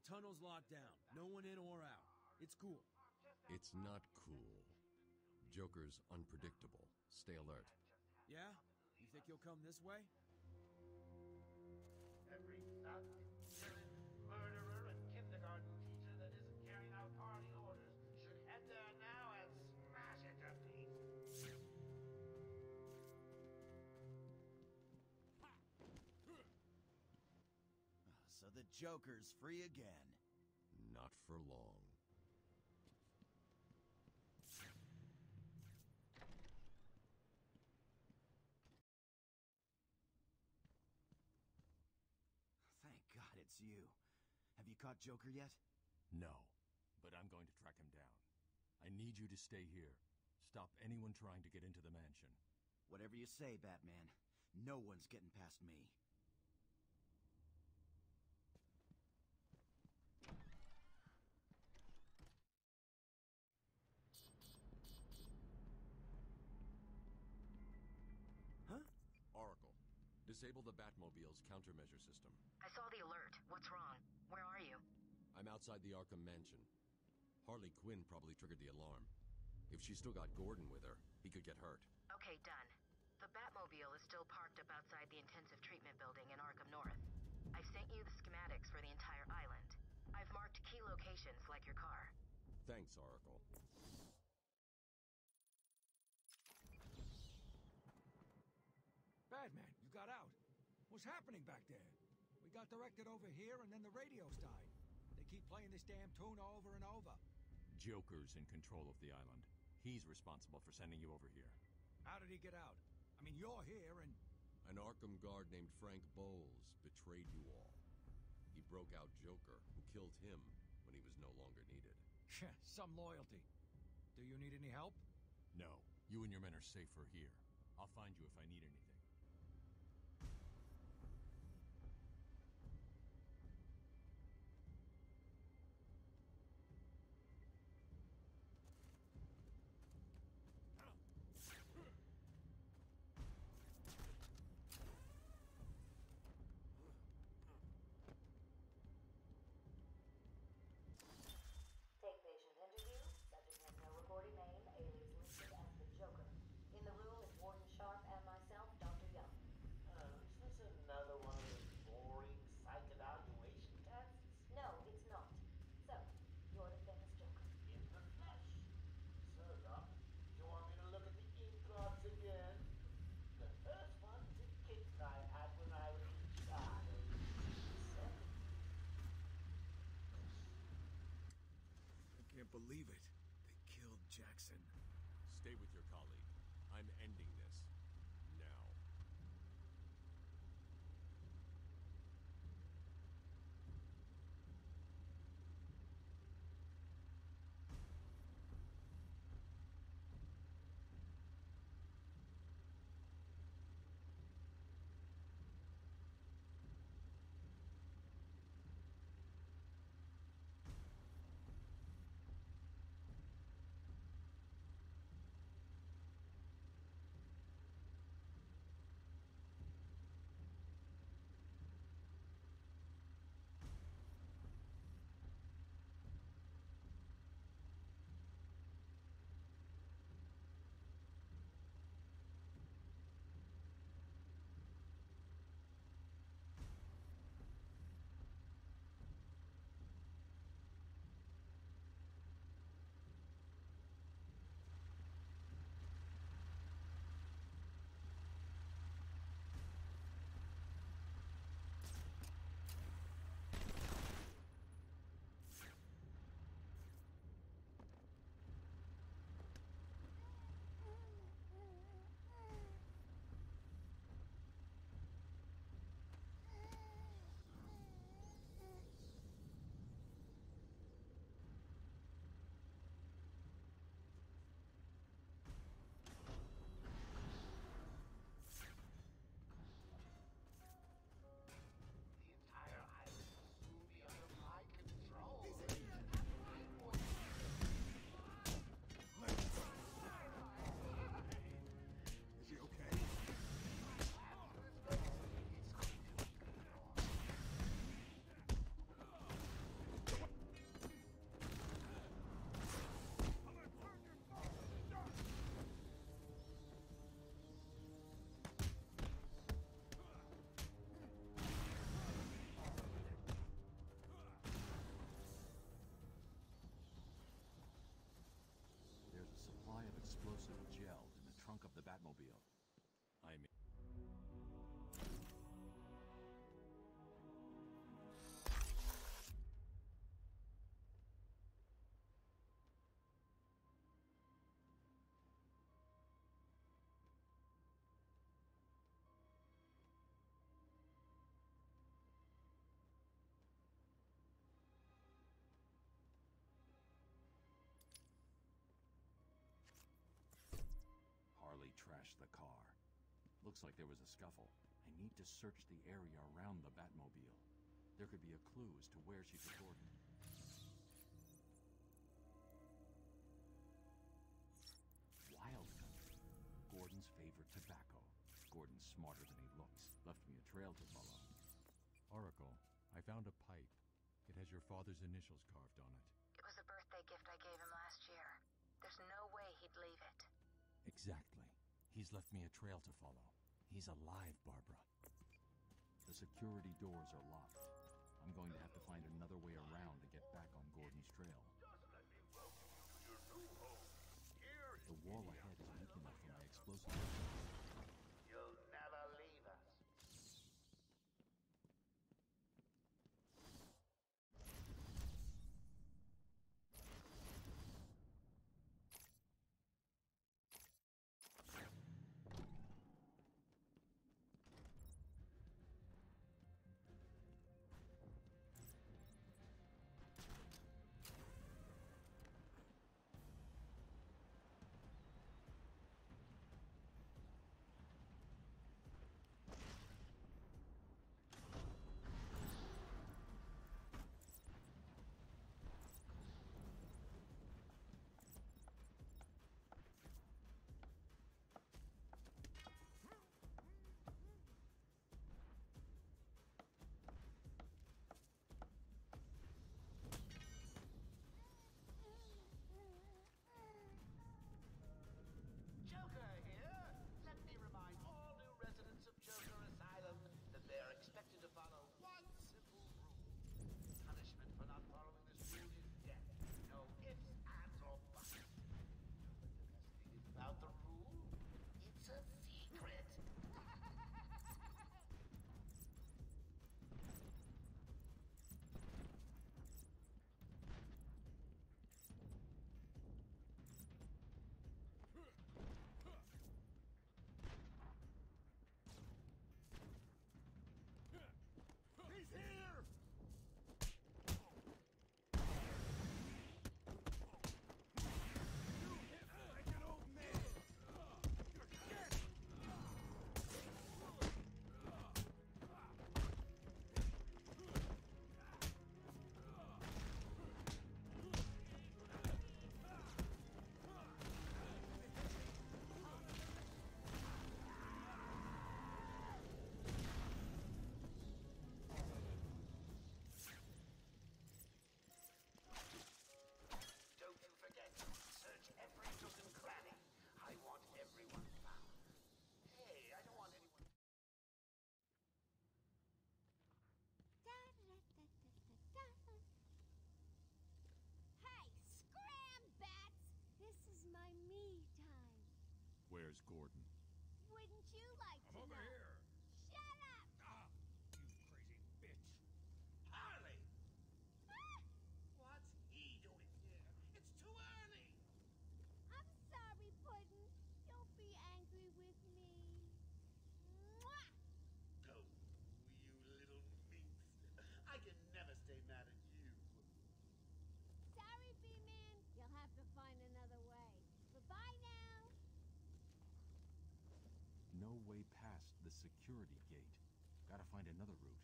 tunnel's locked down. No one in or out. It's cool. It's not cool. Joker's unpredictable. Stay alert. Yeah? You think he'll come this way? Every thug, villain, murderer, and kindergarten teacher that isn't carrying out party orders should head there now and smash it to pieces. So the Joker's free again. Not for long. Thank God it's you. Have you caught Joker yet? No, but I'm going to track him down. I need you to stay here. Stop anyone trying to get into the mansion. Whatever you say, Batman. No one's getting past me. Huh? Oracle, disable the Batmobile's countermeasure system. I saw the alert. What's wrong? Where are you? I'm outside the Arkham Mansion. Harley Quinn probably triggered the alarm. If she's still got Gordon with her, he could get hurt. Okay, done. The Batmobile is still parked up outside the intensive treatment building in Arkham North. I've sent you the schematics for the entire island. I've marked key locations like your car. Thanks, Oracle. Batman, you got out. What's happening back there? We got directed over here and then the radios died. They keep playing this damn tune over and over. Joker's in control of the island. He's responsible for sending you over here. How did he get out? I mean, you're here and... An Arkham guard named Frank Bowles betrayed you all. He broke out Joker, who killed him when he was no longer needed. Some loyalty. Do you need any help? No. You and your men are safer here. I'll find you if I need anything. Take patient interview. Subject has no recorded name. Alias listed as the Joker. In the room is Warden Sharp and myself, Dr. Young. Is this another one of those boring psych evaluation tests? No, it's not. So, you're the famous Joker. In the flesh. So, Doc, you want me to look at the ink cards again? The first one's a kick I had when I was in child. I can't believe it. They killed Jackson. Stay with your colleague. I'm ending this. Now. crashed the car. Looks like there was a scuffle. I need to search the area around the Batmobile. There could be a clue as to where she took Gordon. Wild country. Gordon's favorite tobacco. Gordon's smarter than he looks. Left me a trail to follow. Oracle, I found a pipe. It has your father's initials carved on it. It was a birthday gift I gave him last year. There's no way he'd leave it. Exactly. He's left me a trail to follow. He's alive, Barbara. The security doors are locked. I'm going to have to find another way around to get back on Gordon's trail. The wall ahead is weak enough for my explosive. You'll never leave us. Joker here. Let me remind all new residents of Joker Asylum that they are expected to follow one simple rule. Punishment for not following this rule is death. No ifs, ands, or buts. But the best thing is about the rule, it's a secret. He's here! Don't you forget, search every nook and cranny. I want everyone found. Hey, I don't want anyone... Hey, scram, bats! This is my me time. Where's Gordon? Wouldn't you like to Over know? here. Shut up! Ah, you crazy bitch. Harley! Ah, What's he doing here? It's too early! I'm sorry, Puddin'. Don't be angry with me. Mwah! Go, you little minx. I can never stay mad at you. Sorry, B-Man. You'll have to find another way. Bye-bye now. No way past the security gate. Gotta find another route.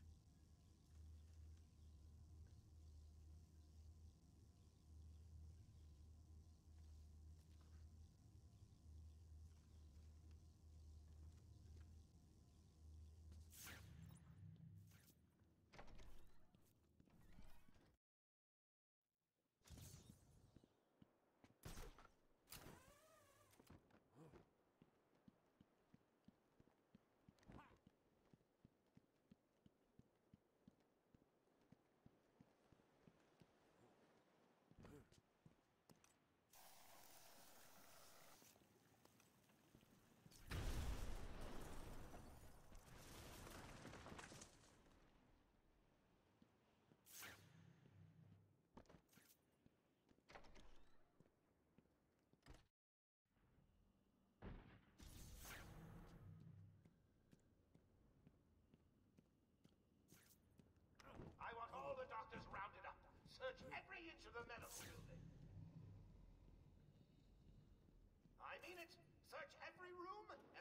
I want all the doctors rounded up. Search every inch of the medical building. I mean it. Search every room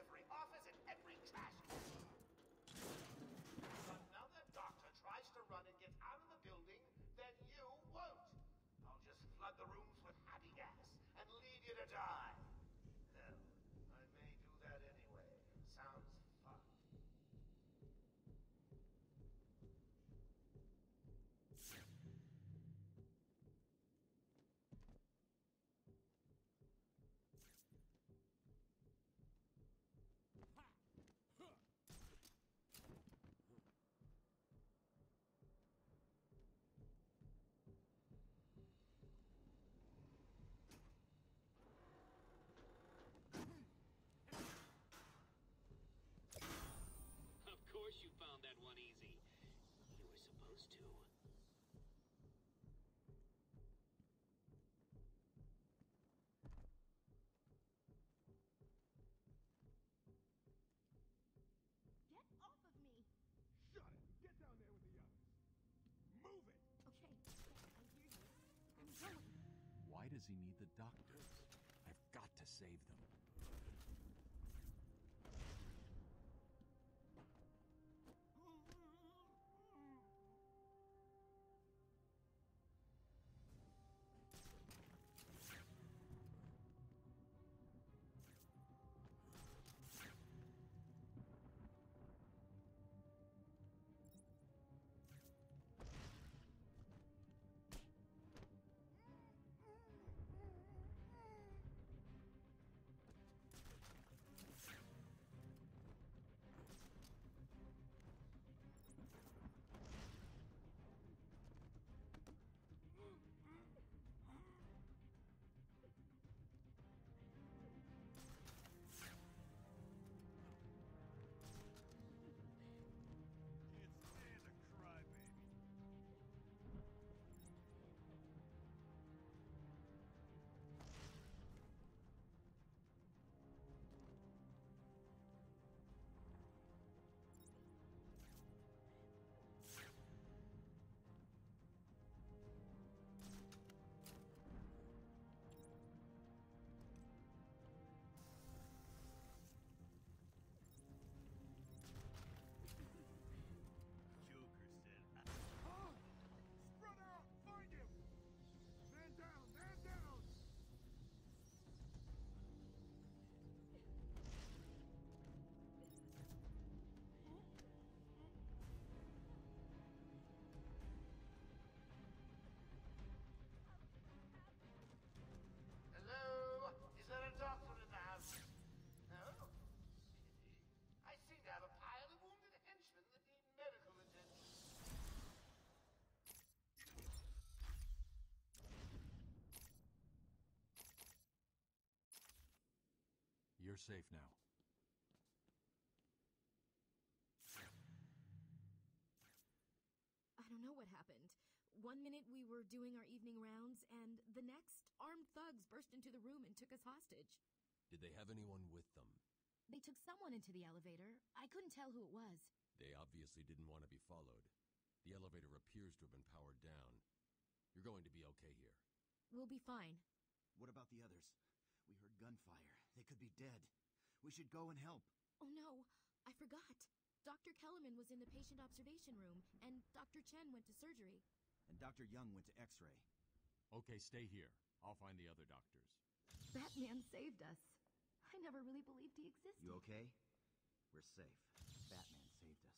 does he need the doctors? I've got to save them. Spread out! Find him! Man down! Man down! Hello? Is there a doctor in the house? No? I seem to have a pile of wounded henchmen that need medical attention. You're safe now. I don't know what happened. One minute we were doing our evening rounds, and the next, armed thugs burst into the room and took us hostage. Did they have anyone with them? They took someone into the elevator. I couldn't tell who it was. They obviously didn't want to be followed. The elevator appears to have been powered down. You're going to be okay here. We'll be fine. What about the others? We heard gunfire. They could be dead. We should go and help. Oh no, I forgot. Dr. Kellerman was in the patient observation room, and Dr. Chen went to surgery. And Dr. Young went to X-ray. Okay, stay here. I'll find the other doctors. Batman saved us. I never really believed he existed. You okay? We're safe. Batman saved us.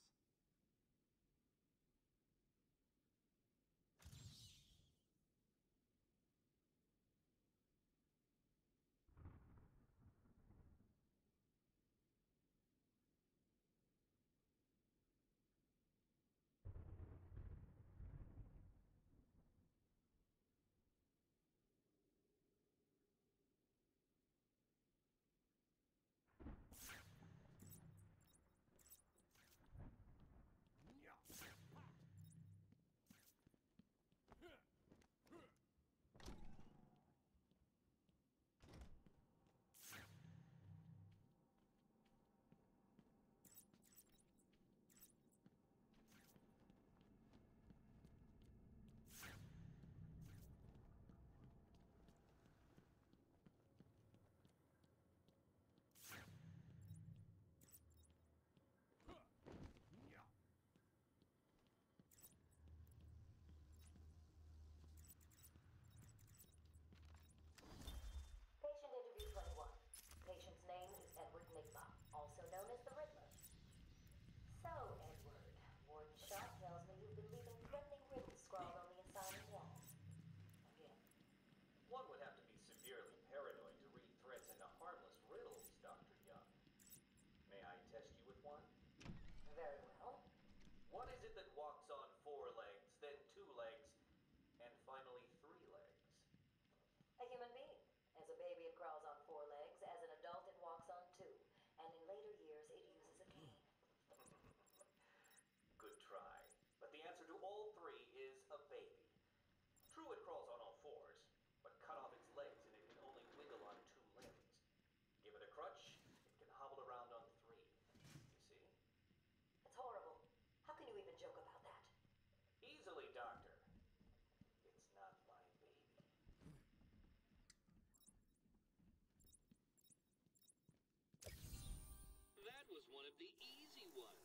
the easy ones.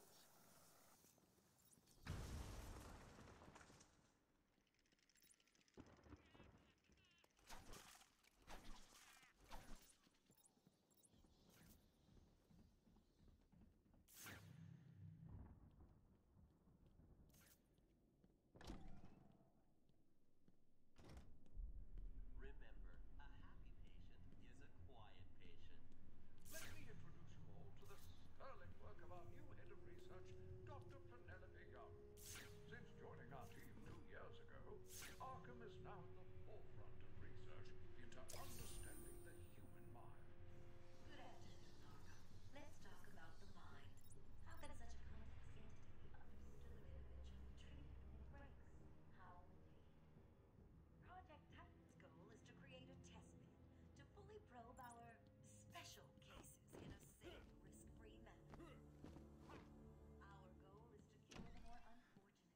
Remember, a happy patient is a quiet patient. Let me introduce you all to the sterling work of our new head of research, Dr. Penelope Young. Since joining our team 2 years ago, Arkham is now at the forefront of research into understanding the human mind. Good afternoon, Arkham. Let's talk about the mind. How can such a complex entity be understood and eventually treated when it breaks? How indeed. Project Titan's goal is to create a test bed to fully probe our special cases in a safe, risk-free manner. Our goal is to kill the more unfortunate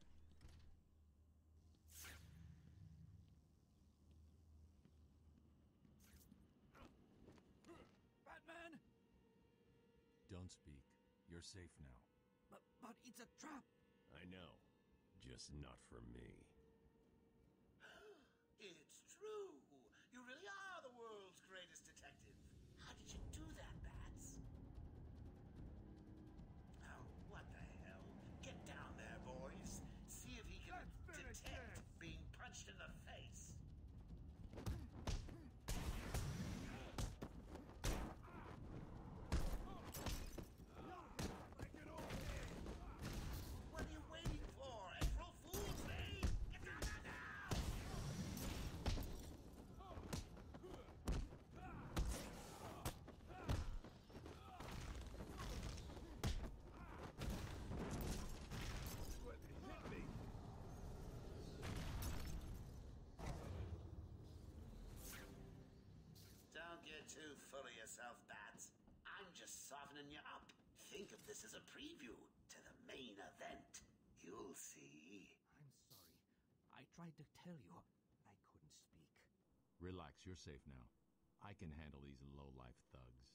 specimens. Batman! Don't speak. You're safe now. But it's a trap! I know. Just not for me. It's true. You really are the world's greatest detective. How did you do that, Bats? Oh, what the hell? Get down there, boys. See if he can Let's finish detect this. being punched in the face. What are you waiting for? April Fool's Day? Get down there now! Don't get too full of yourself, Bats. I'm just softening you up. Think of this as a preview to the main event. You'll see. I'm sorry. I tried to tell you. I couldn't speak. Relax, you're safe now. I can handle these low-life thugs.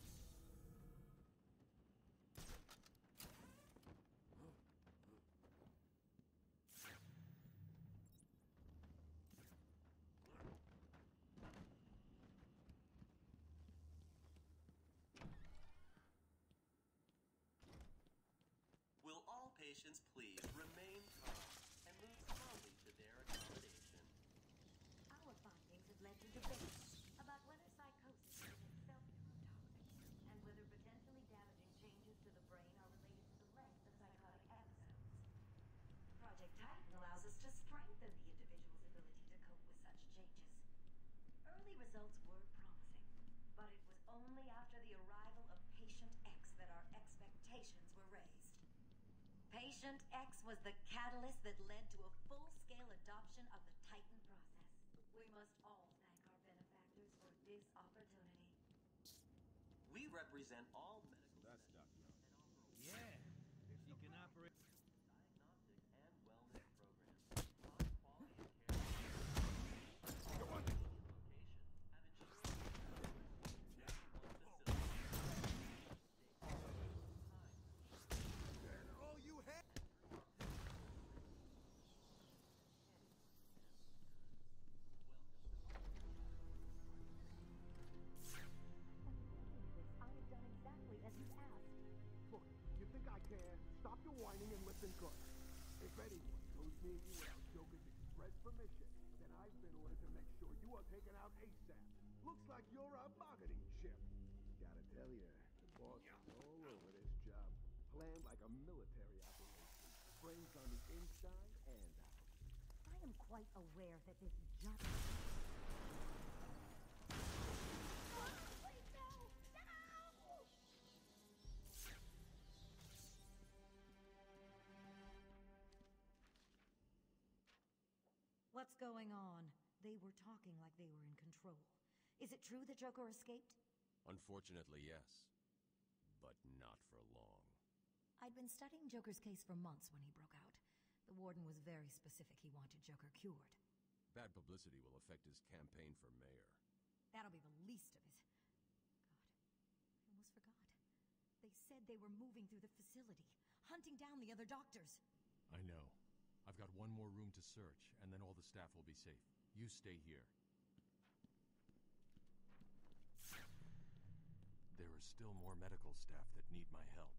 Will all patients please remain calm and move slowly to their accommodation? Our findings have led to debates about whether psychosis is itself neurotoxic and whether potentially damaging changes to the brain are related to the length of psychotic episodes. Project Titan allows us to strengthen the individual's ability to cope with such changes. Early results were promising, but it was only after the arrival of Patient X that our expectations were raised. Patient X was the catalyst that led to a full-scale adoption of the Titan process. We must all thank our benefactors for this opportunity. We represent all medical That's Doc Young. and offer a Yeah, if she can operate. diagnostic and wellness programs. High quality of care. Go on. Location have ensured And all you have. I have done exactly as you asked. Look, you think I care? Stop your whining and listen good. If anyone goes near you without Joker's express permission, then I've been ordered to make sure you are taken out ASAP. Looks like you're our bargaining chip. Gotta tell you, the boss is all over this job. Planned like a military operation. Brains on the inside and out. I am quite aware that this job... Please, no! No! What's going on? They were talking like they were in control. Is it true that Joker escaped? Unfortunately, yes. But not for long. I'd been studying Joker's case for months when he broke out. The warden was very specific he wanted Joker cured. Bad publicity will affect his campaign for mayor. That'll be the least of it. God, I almost forgot. They said they were moving through the facility, hunting down the other doctors. I know. I've got one more room to search, and then all the staff will be safe. You stay here. There are still more medical staff that need my help.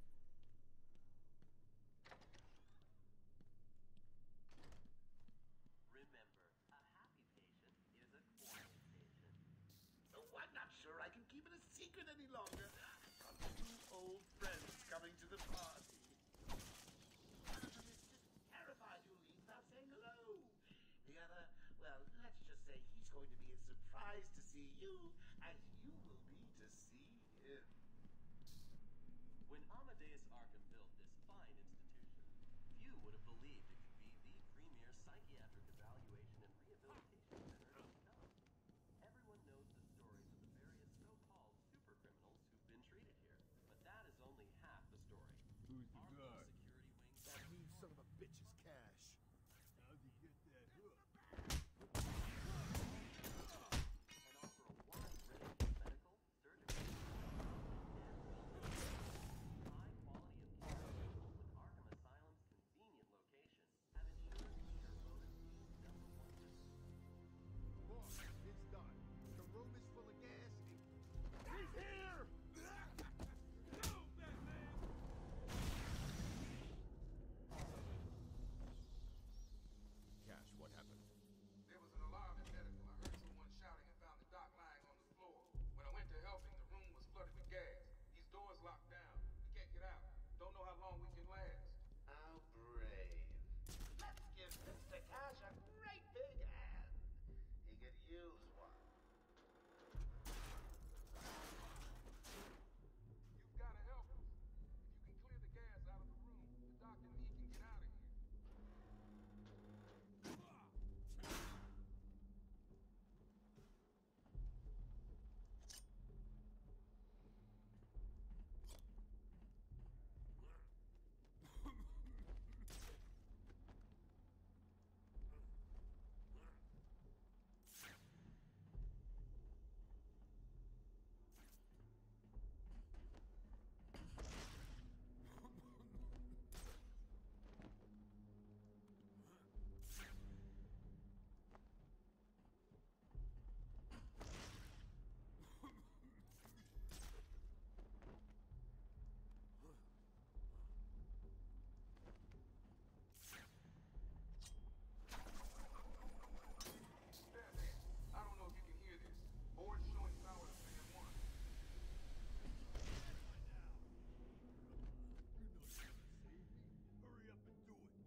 Remember, a happy patient is a quiet patient. Oh, I'm not sure I can keep it a secret any longer. I've got two old friends coming to the party. One of them is just terrified you'll leave without saying hello. The other, well, let's just say he's going to be as surprised to see you as you will be to see him. When Amadeus Arkham built this fine institution, few would have believed it could be the premier psychiatric evaluation and rehabilitation center to come. Everyone knows the stories of the various so-called supercriminals who've been treated here, but that is only half the story. Who's the Our guy? little security wing That mean son of a bitch's cash. How'd he get that hook? and offer a wide range of medical, surgical, and wellness. High quality of care, coupled with Arkham Asylum's convenient location, have ensured your bonus team number one visit. Boss, it's done. The room is full of gas. He's here! No, Batman! Cash, what happened? There was an alarm in medical. I heard someone shouting and found the doc lying on the floor. When I went to help him, the room was flooded with gas. These doors locked down. We can't get out. Don't know how long we can last. How brave. Let's give Mr. Cash a great big hand. He could use one. You've got to help us. If you can clear the gas out of the room, the doc and me can get out of here. Batman, I don't know if you can hear this. Board's showing power to fan 1. You know you're gonna save me. Hurry up and do it.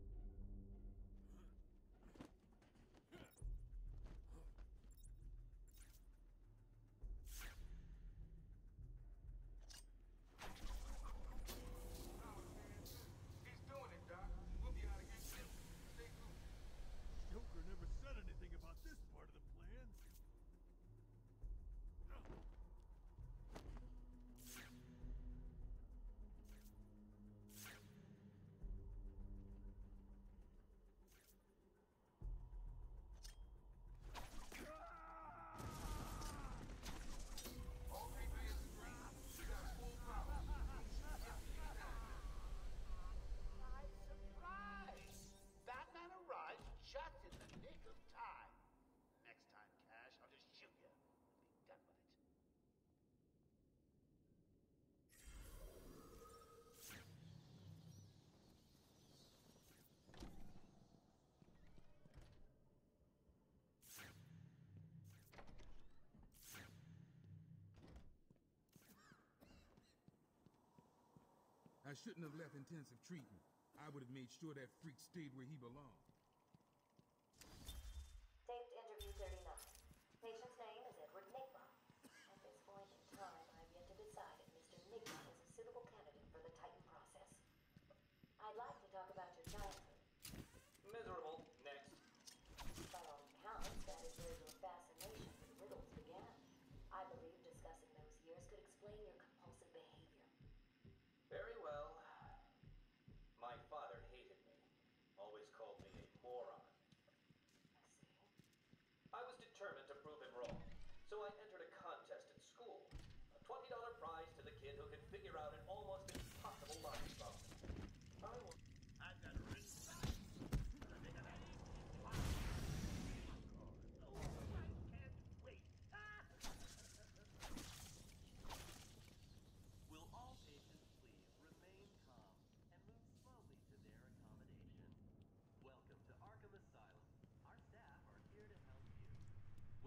He's doing it, Doc. We'll be out of here soon. Stay cool. Joker never said anything about this part of the plan. All three players in green. We got full power. Surprise, surprise! Batman arrived just in the nick of time. Next time, Cash, I'll just shoot you and be done with it. I shouldn't have left intensive treatment. I would have made sure that freak stayed where he belonged. Taped interview 39. Patient's name is Edward Nigma. At this point in time, I've yet to decide if Mr. Nigma is a suitable candidate for the Titan process. I'd like to talk about your childhood. Miserable. Next. By all accounts, that is where your fascination with riddles began. I believe discussing those years could explain your compulsive behavior. Very well. My father hated me. Always called me a moron. I was determined to prove him wrong, so I entered a contest at school. A $20 prize to the kid who could figure out in all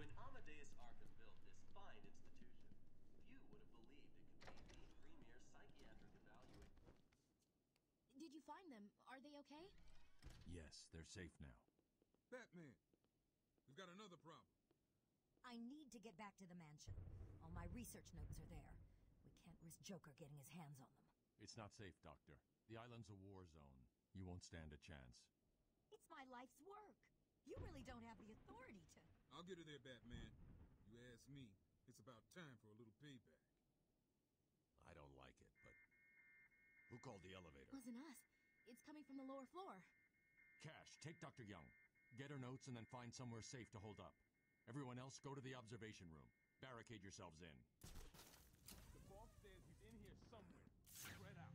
When Amadeus Arkham built this fine institution, few would have believed it could be the premier psychiatric evaluation. Did you find them? Are they okay? Yes, they're safe now. Batman, we've got another problem. I need to get back to the mansion. All my research notes are there. We can't risk Joker getting his hands on them. It's not safe, Doctor. The island's a war zone. You won't stand a chance. It's my life's work. You really don't have the authority to... I'll get her there, Batman. You ask me, it's about time for a little payback. I don't like it, but... Who called the elevator? Wasn't us. It's coming from the lower floor. Cash, take Dr. Young. Get her notes and then find somewhere safe to hold up. Everyone else, go to the observation room. Barricade yourselves in. The boss says he's in here somewhere. Spread out.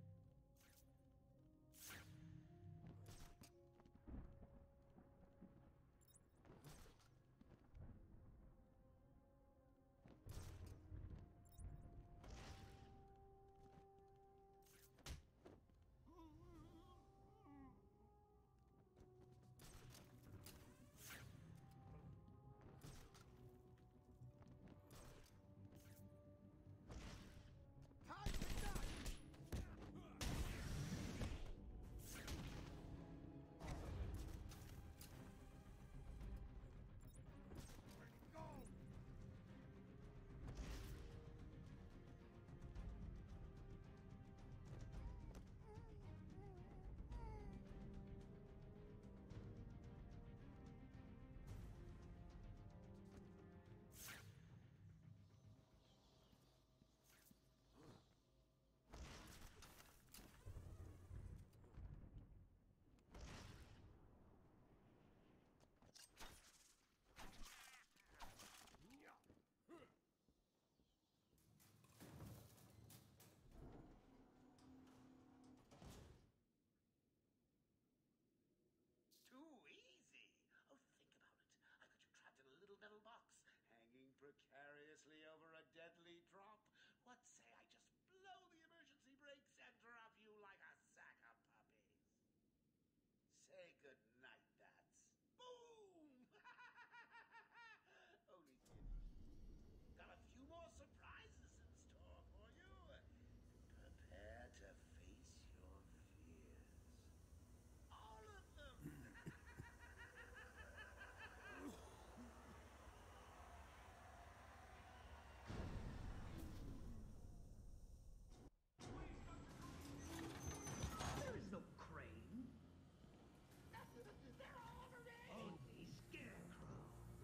Too easy. Oh, think about it. I got you trapped in a little metal box, hanging precariously over a deadly drop. What say I just blow the emergency brakes and drop you like a sack of puppies? Say goodnight, bats. Boom! Only kidding. Got a few more surprises in store for you. Prepare to face your fears. All of them! There is no crane. They're all over me! Only Scarecrow.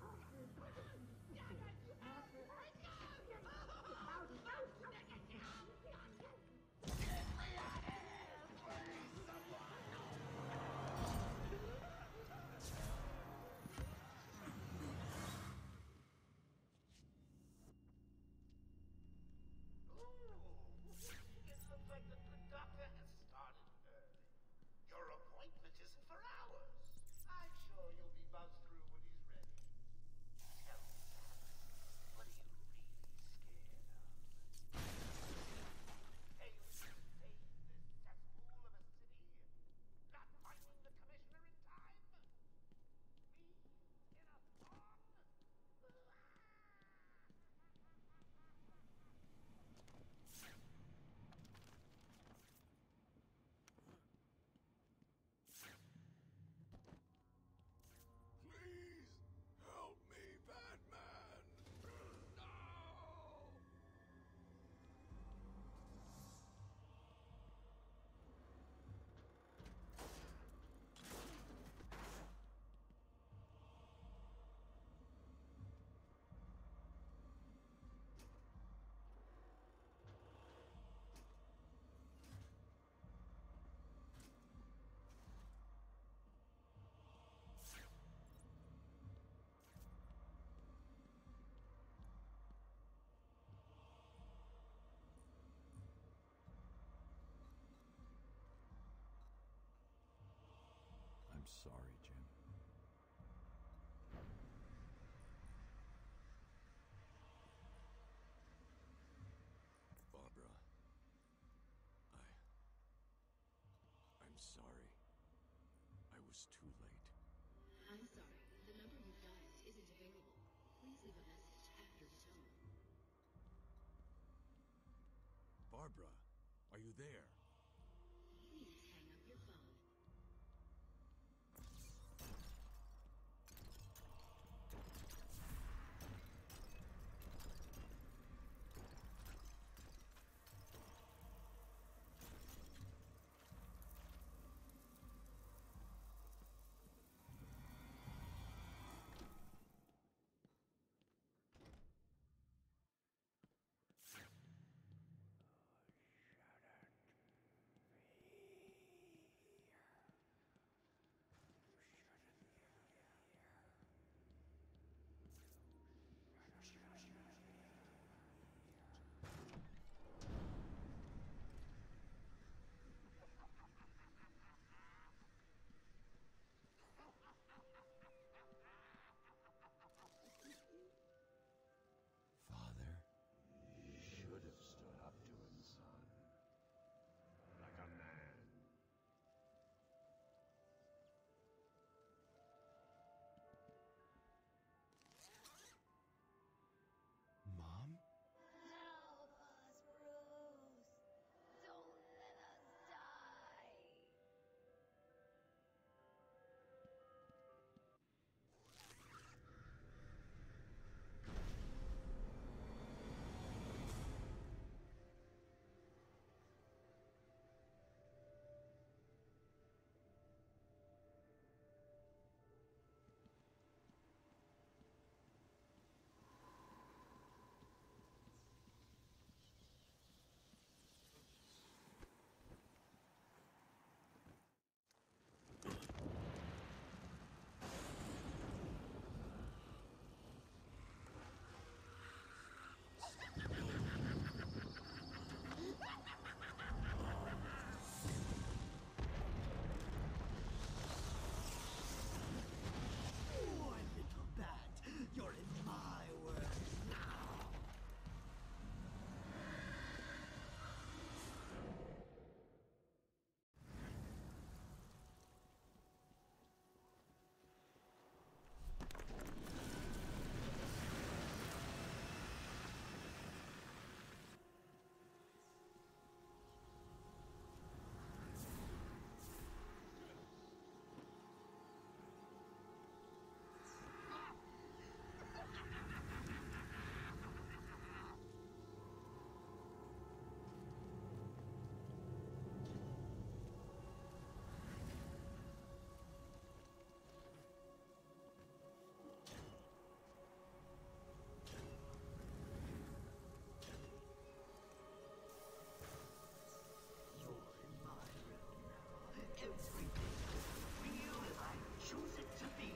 It looks like the good doctor has started early. Your appointment isn't for hours. I'm sure you'll be buzzed through when he's ready. Tell me, what are you really scared of? Failing to save this cesspool of a city? Not finding the commissioner in time? Me in a song? Please help me, Batman! No! I'm sorry, Jim. Barbara. I'm sorry. I was too late. I'm sorry. The number you dialed isn't available. Please leave a message after the tone. Barbara, are you there? Please hang up your phone. Father, you should have stood up to him, son. Like a man. Mom? Help us, Bruce! Don't let us die! Poor little bat. You're in my world now. You're in my realm now. Everything is real as I choose it to be.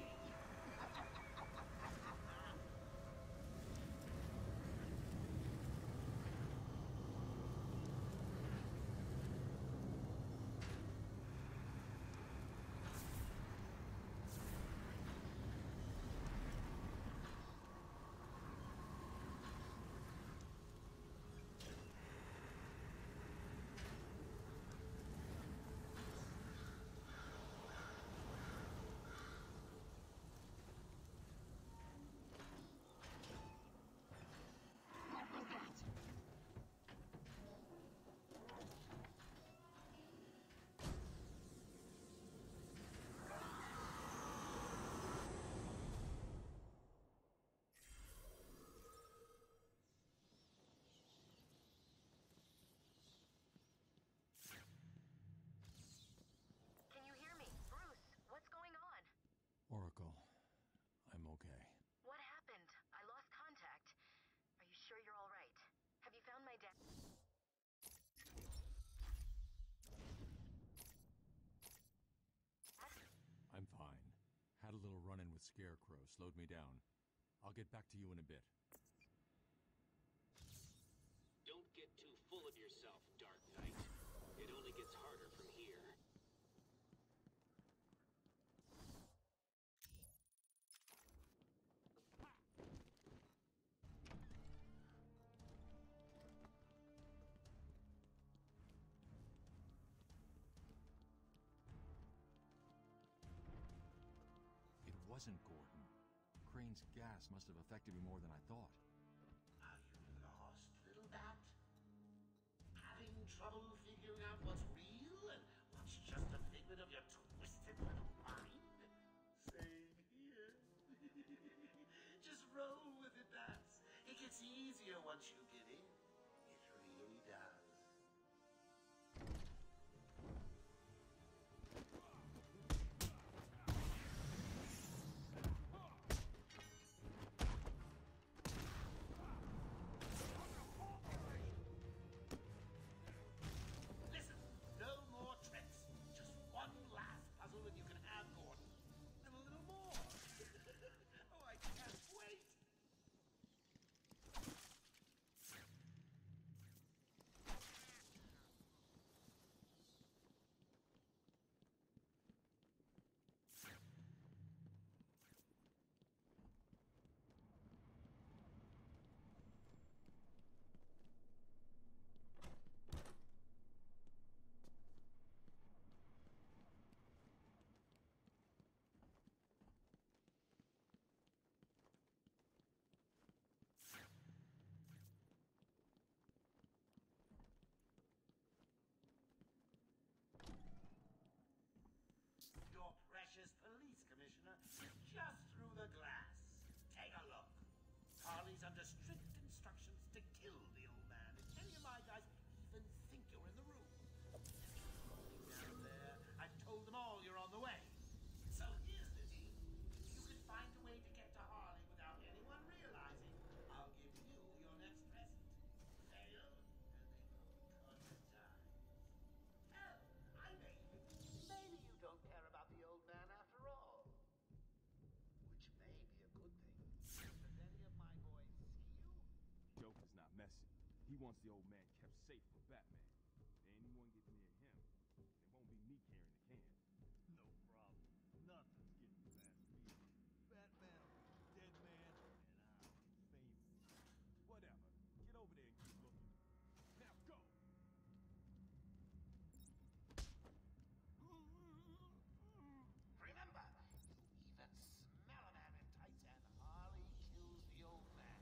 What was that? Can you hear me? Bruce, what's going on? Oracle, I'm okay. What happened? I lost contact. Are you sure you're all right? Have you found my dad? I'm fine. Had a little run-in with Scarecrow, slowed me down. I'll get back to you in a bit. Don't get too full of yourself, Dark Knight. It only gets harder from here. It wasn't Gordon. Crane strange gas must have affected me more than I thought. Are you lost, little bat? Having trouble figuring out what's real and what's just a figment of your twisted little mind? Same here. Just roll with it, bats. It gets easier once you get in. It really does. Listen, no more tricks. Just one last puzzle and you can have Gordon. And a little more. Oh, I can't wait. Your precious police commissioner is just through the glass. Take a look. Harley's under strict instructions to kill the old man if any of my guys even think you're in the room. Down there, I've told them all you're on the way. So here's the deal. If you can find a way to get to Harley without anyone realizing, I'll give you your next present. Fail, and they will cut your ties. Hell, I may even... Maybe you don't care about the old man after all. Which may be a good thing. Does any of my boys see you? Joker's not messing. He wants the old man kept safe for Batman. If anyone gets near him, it won't be me carrying the can. No problem. Nothing's getting past me. Batman will be dead man, and I'll be famous. Whatever. Get over there and keep looking. Now go! Remember, you even smell a man in tights and Harley kills the old man.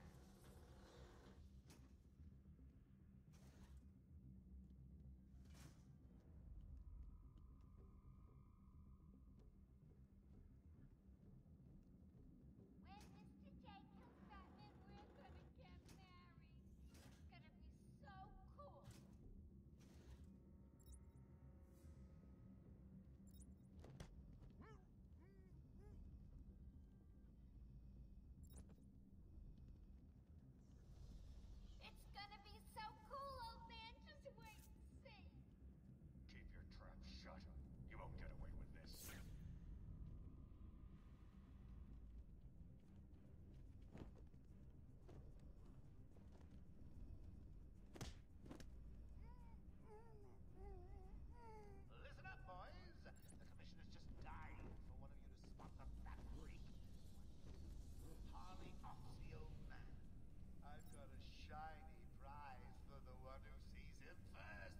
When Mr. J kills Batman, we're gonna get married. It's gonna be so cool. It's gonna be so cool, old man. Just wait and see. Keep your trap shut. You won't get away with this. Listen up, boys. The commissioner's just dying for one of you to spot the fat freak. Harley offs the old man. I've got a shiny prize for the one who sees him first.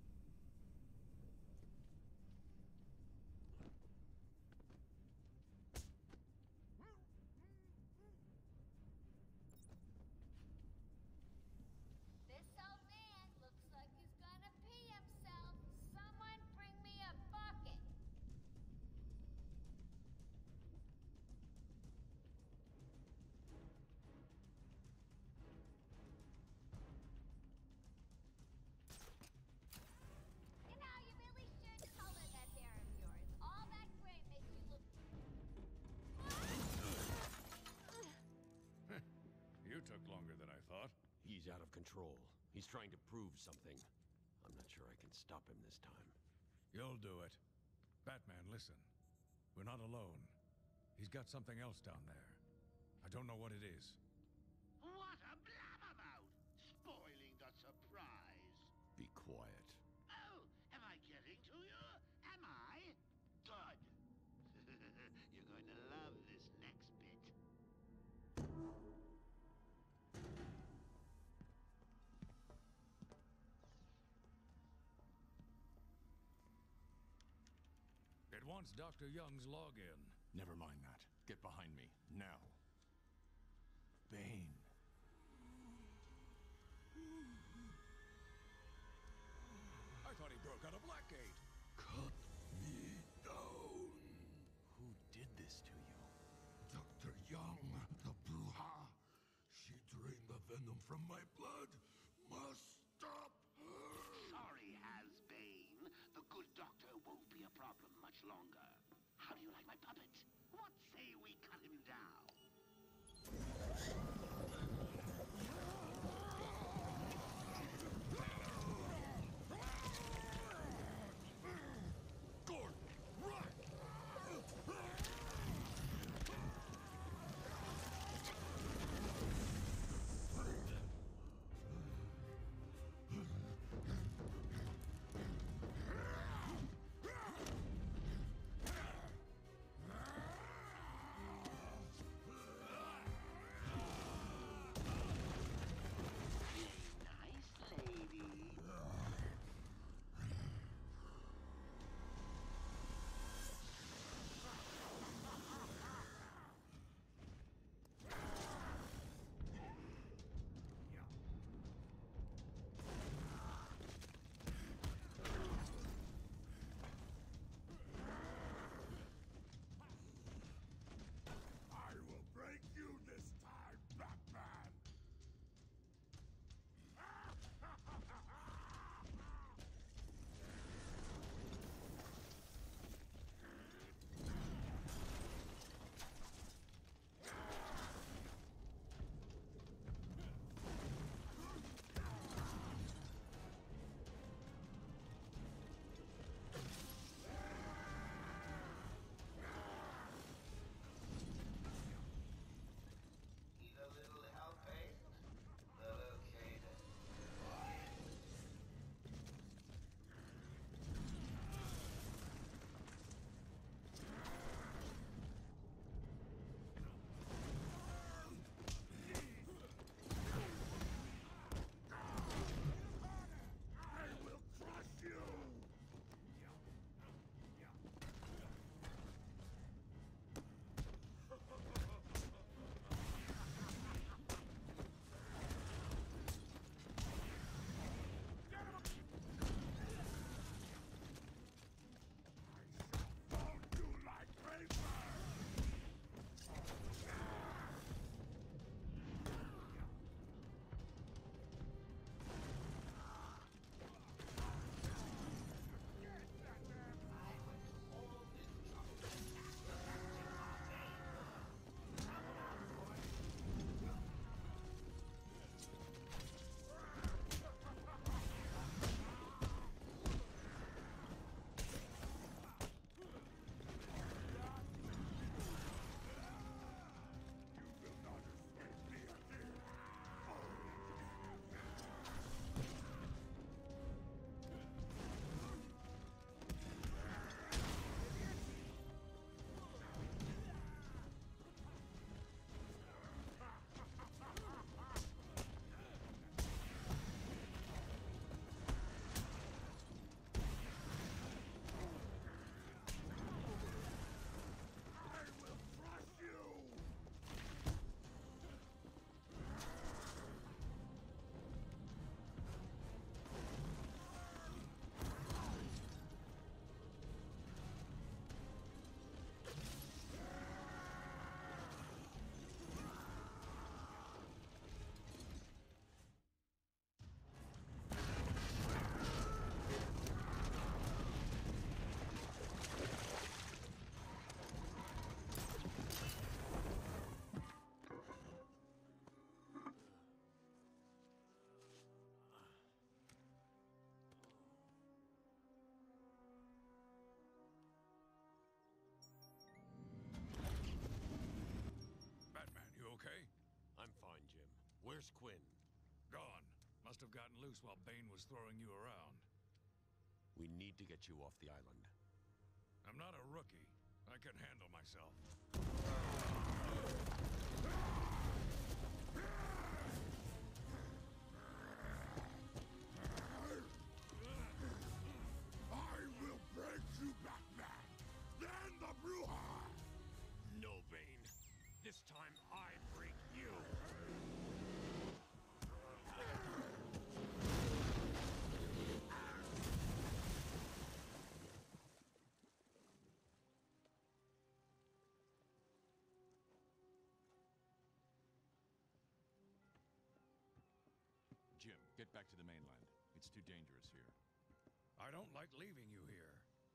This old man looks like he's gonna pee himself. Someone bring me a bucket. You know, you really should color that hair of yours. All that gray makes you look... You took longer than I thought. He's out of control. He's trying to prove something. I'm not sure I can stop him this time. You'll do it. Batman, listen. We're not alone. He's got something else down there. I don't know what it is. What a blabbermouth! Spoiling the surprise. Be quiet. Oh, am I getting to you? Am I? Good. You're going to love this next bit. It wants Dr. Young's login. Never mind that. Get behind me, now. Bane. I thought he broke out of Blackgate. Cut me down. Who did this to you? Dr. Young, the Bruja. She drained the venom from my blood. Must stop her. Sorry, Hasbane. The good doctor won't be a problem much longer. How do you like my puppet? What say we cut him down? Gordon, run! Nice lady. I will break you this time, Batman! Need a little help, eh? Well, okay then. I will crush you! Fold you like paper! You will not escape me again! I will crush you! Batman, you okay? I'm fine, Jim. Where's Quinn? Gone. Must have gotten loose while Bane was throwing you around. We need to get you off the island. I'm not a rookie. I can handle myself. I will break you, Batman! Then the Bruja! No, Bane. This time I break you. Get back to the mainland. It's too dangerous here. I don't like leaving you here.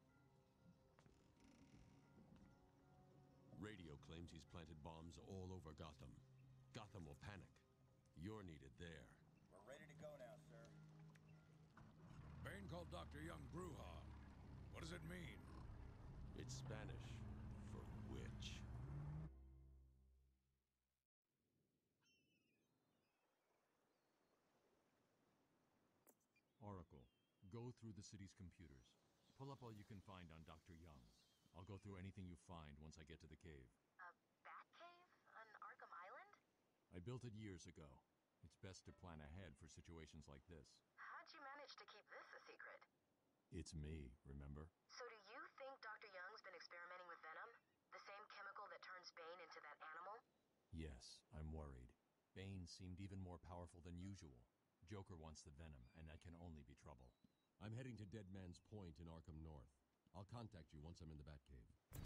Radio claims he's planted bombs all over Gotham. Gotham will panic. You're needed there. We're ready to go now, sir. Bane called Dr. Young Bruja. What does it mean? It's Spanish for witch. Oracle, go through the city's computers. Pull up all you can find on Dr. Young. I'll go through anything you find once I get to the cave. A bat cave on Arkham Island? I built it years ago. It's best to plan ahead for situations like this. How'd you manage to keep this a secret? It's me, remember? So do you think Dr. Young's been experimenting with venom? The same chemical that turns Bane into that animal? Yes, I'm worried. Bane seemed even more powerful than usual. Joker wants the venom, and that can only be trouble. I'm heading to Dead Man's Point in Arkham North. I'll contact you once I'm in the Batcave.